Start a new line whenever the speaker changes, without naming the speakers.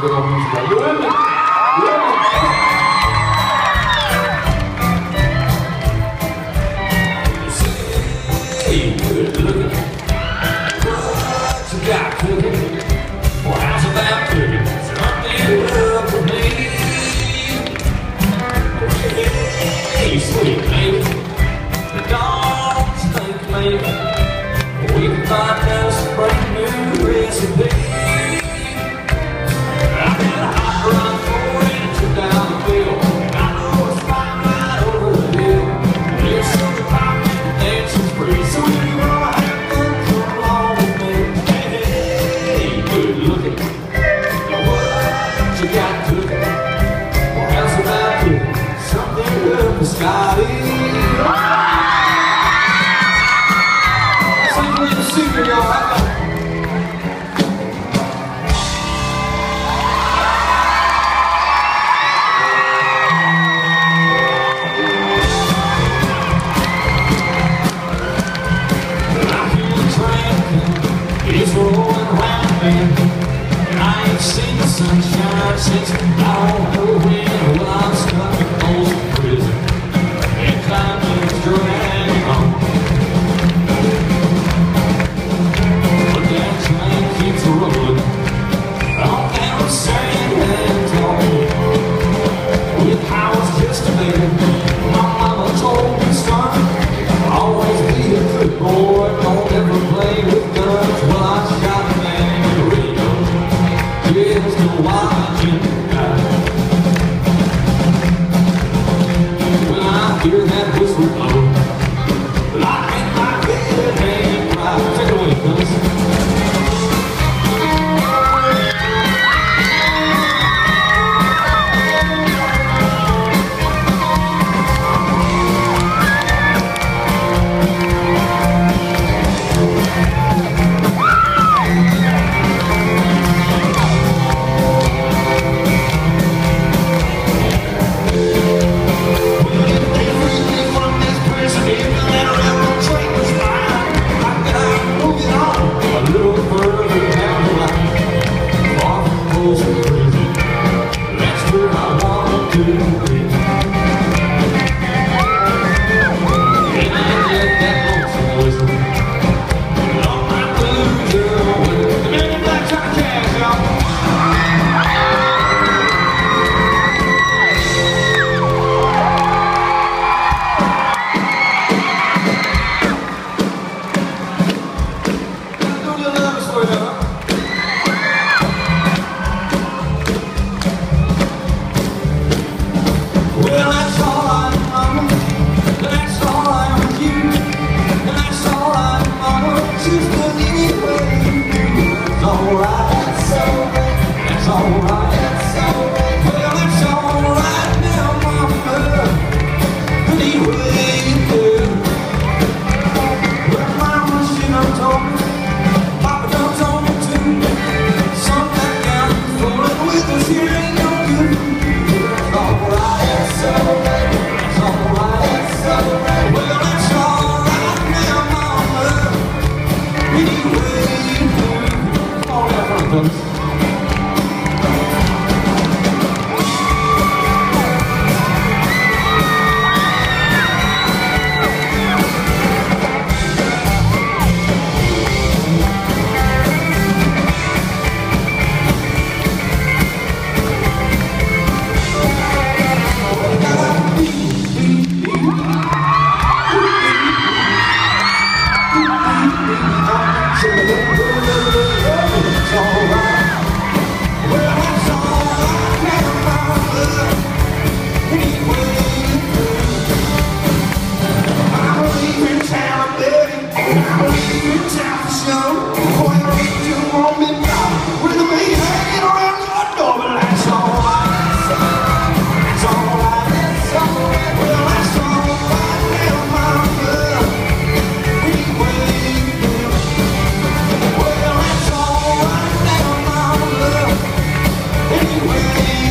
good old music. You with me? You with me? Hey, good looking. What you got cooking? Well, how's about cooking? Something up for me. Hey, sweet baby. The dogs think maybe we can find us a brand new recipe. I got a hot run for it down the field. I know it's right over the hill. There's something about me that dancing's free. So if you wanna have fun, come along with me. Hey, good looking. What you got cooking? Well, how's about cooking? Something good for Scotty. Secret, y'all. It's rolling around me, and I ain't seen the sunshine since I don't know when. Well, I'm stuck in Folsom Prison, and time is dragging on. But that train keeps rolling on down the San Antonio. When I was just a baby, my mama told me, son, always be a good boy, don't ever play with guns. Well, I shot a man in Reno, just to watch him die. When I hear that whistle blow, I hit my head and cry. Take it away, fellas.
Anyway